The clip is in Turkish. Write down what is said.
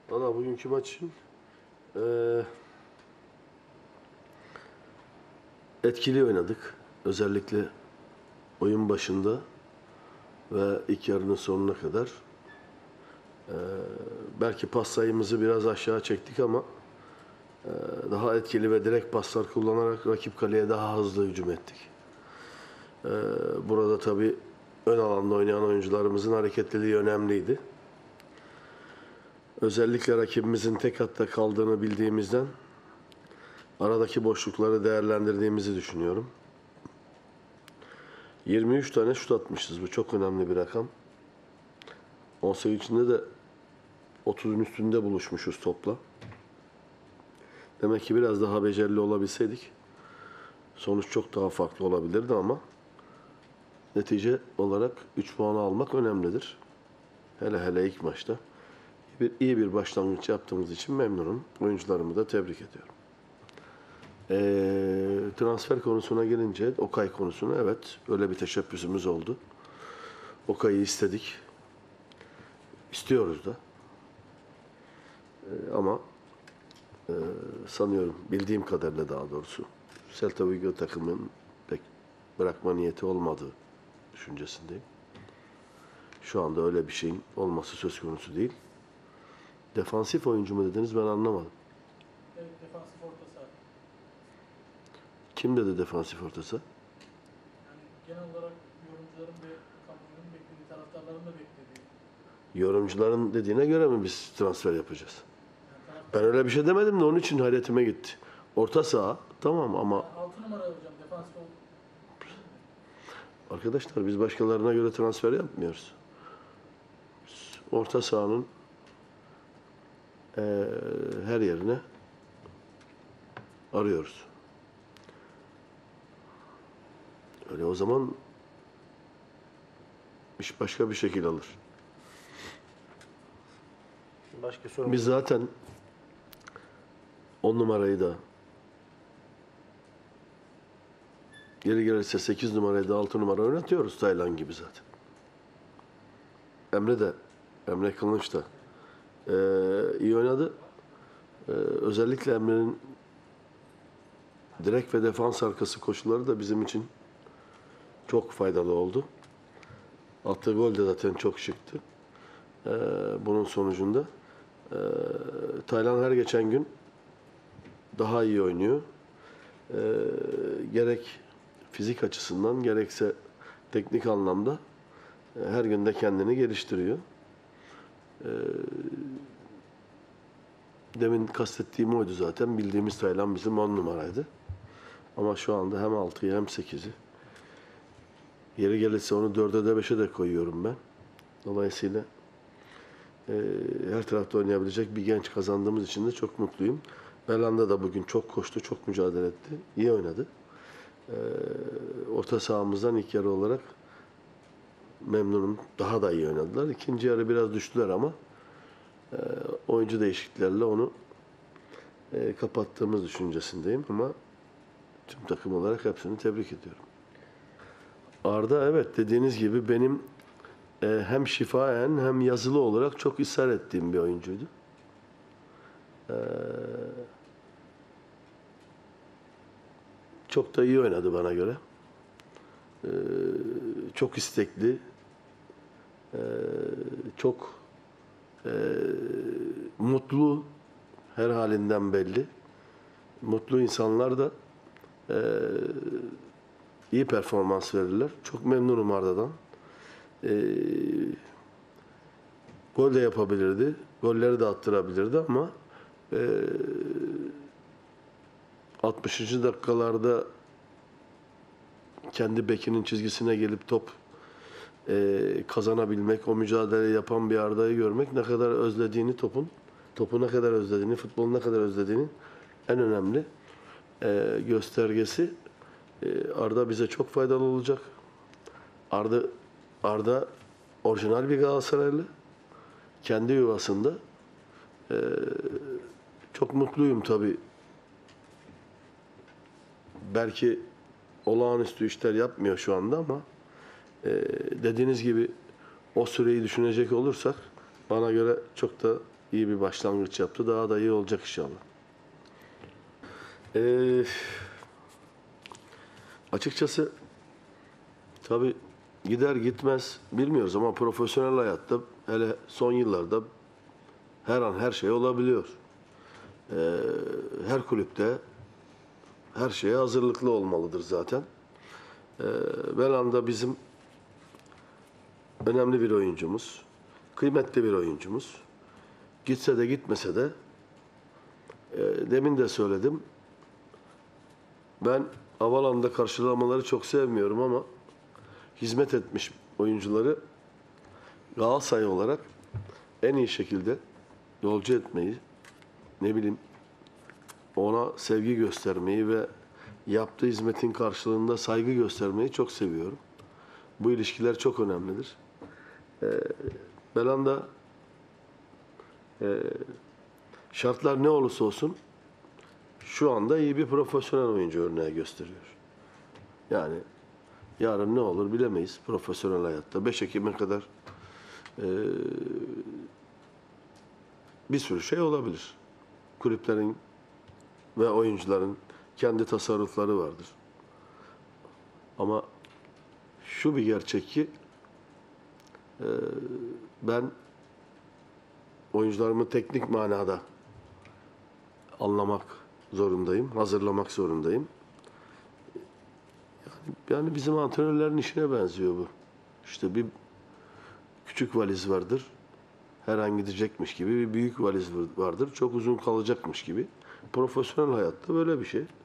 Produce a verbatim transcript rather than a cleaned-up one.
Valla bugünkü maç için e, etkili oynadık. Özellikle oyun başında ve ilk yarının sonuna kadar. E, belki pas sayımızı biraz aşağı çektik ama e, daha etkili ve direkt paslar kullanarak rakip kaleye daha hızlı hücum ettik. E, burada tabii ön alanda oynayan oyuncularımızın hareketliliği önemliydi. Özellikle rakibimizin tek hatta kaldığını bildiğimizden aradaki boşlukları değerlendirdiğimizi düşünüyorum. yirmi üç tane şut atmışız. Bu çok önemli bir rakam. on sekiz içinde de otuzun üstünde buluşmuşuz topla. Demek ki biraz daha becerili olabilseydik sonuç çok daha farklı olabilirdi ama netice olarak üç puanı almak önemlidir. Hele hele ilk maçta. Bir, iyi bir başlangıç yaptığımız için memnunum. Oyuncularımı da tebrik ediyorum. Ee, transfer konusuna gelince, Okay konusuna evet öyle bir teşebbüsümüz oldu. Okay'ı istedik. İstiyoruz da. Ee, ama e, sanıyorum, bildiğim kadarıyla daha doğrusu, Celta Vigo takımın pek bırakma niyeti olmadığı düşüncesindeyim. Şu anda öyle bir şeyin olması söz konusu değil. Defansif oyuncu mu dediniz, ben anlamadım. Evet, defansif orta saha. Kim dedi defansif orta saha? Yani genel olarak yorumcuların ve kamuoyunun beklediği, taraftarların da beklediği. Yorumcuların dediğine göre mi biz transfer yapacağız? Yani taraftar... Ben öyle bir şey demedim de onun için hayretime gitti. Orta saha tamam ama Yani altı numara hocam, defansif oldu. arkadaşlar biz başkalarına göre transfer yapmıyoruz. Biz orta sahanın e, her yerine arıyoruz. Öyle o zaman iş başka bir şekil alır. Başka sorun. Biz zaten on numarayı da geri gelirse sekiz numarayı da altı numara oynatıyoruz Taylan gibi zaten. Emre de, Emre Kılınç da e, iyi oynadı. E, özellikle Emre'nin direkt ve defans arkası koşuları da bizim için çok faydalı oldu. Attığı gol de zaten çok şıktı. Ee, bunun sonucunda e, Taylan her geçen gün daha iyi oynuyor. Ee, gerek fizik açısından gerekse teknik anlamda e, her gün de kendini geliştiriyor. Ee, demin kastettiğim oydu zaten. Bildiğimiz Taylan bizim on numaraydı. Ama şu anda hem altıyı hem sekizi. Yeri gelirse onu dörde de beşe de koyuyorum ben. Dolayısıyla e, her tarafta oynayabilecek bir genç kazandığımız için de çok mutluyum. Belhanda da bugün çok koştu, çok mücadele etti. İyi oynadı. E, orta sahamızdan ilk yarı olarak memnunum. Daha da iyi oynadılar. İkinci yarı biraz düştüler ama e, oyuncu değişikliklerle onu e, kapattığımız düşüncesindeyim. Ama tüm takım olarak hepsini tebrik ediyorum. Arda evet dediğiniz gibi benim e, hem şifaen hem yazılı olarak çok ısrar ettiğim bir oyuncuydu. E, çok da iyi oynadı bana göre. E, çok istekli, e, çok e, mutlu, her halinden belli. Mutlu insanlar da e, iyi performans verirler. Çok memnunum Arda'dan. E, gol de yapabilirdi. Golleri de attırabilirdi ama e, altmışıncı dakikalarda kendi bekinin çizgisine gelip top e, kazanabilmek, o mücadeleyi yapan bir Arda'yı görmek, ne kadar özlediğini topun, topu ne kadar özlediğini, futbolu ne kadar özlediğini en önemli e, göstergesi. E, Arda bize çok faydalı olacak. Arda, Arda orijinal bir Galatasaraylı. Kendi yuvasında. E, çok mutluyum tabii. Belki olağanüstü işler yapmıyor şu anda ama e, dediğiniz gibi o süreyi düşünecek olursak bana göre çok da iyi bir başlangıç yaptı. Daha da iyi olacak inşallah. Ee, açıkçası tabii gider gitmez bilmiyoruz ama profesyonel hayatta hele son yıllarda her an her şey olabiliyor. Ee, her kulüpte her şeye hazırlıklı olmalıdır zaten. Ee, Belanda bizim önemli bir oyuncumuz, kıymetli bir oyuncumuz. Gitse de gitmese de e, demin de söyledim. Ben Havalan'da karşılamaları çok sevmiyorum ama hizmet etmiş oyuncuları Galatasaray olarak en iyi şekilde yolcu etmeyi, ne bileyim ona sevgi göstermeyi ve yaptığı hizmetin karşılığında saygı göstermeyi çok seviyorum. Bu ilişkiler çok önemlidir. Ee, Belanda e, şartlar ne olursa olsun şu anda iyi bir profesyonel oyuncu örneği gösteriyor. Yani yarın ne olur bilemeyiz profesyonel hayatta. beş Ekim'e kadar e, bir sürü şey olabilir. Kulüplerin ve oyuncuların kendi tasarrufları vardır. Ama şu bir gerçek ki e, ben oyuncularımı teknik manada anlamak zorundayım, hazırlamak zorundayım. Yani, yani bizim antrenörlerin işine benziyor bu. İşte bir küçük valiz vardır, her an gidecekmiş gibi, bir büyük valiz vardır, çok uzun kalacakmış gibi. Profesyonel hayatta böyle bir şey.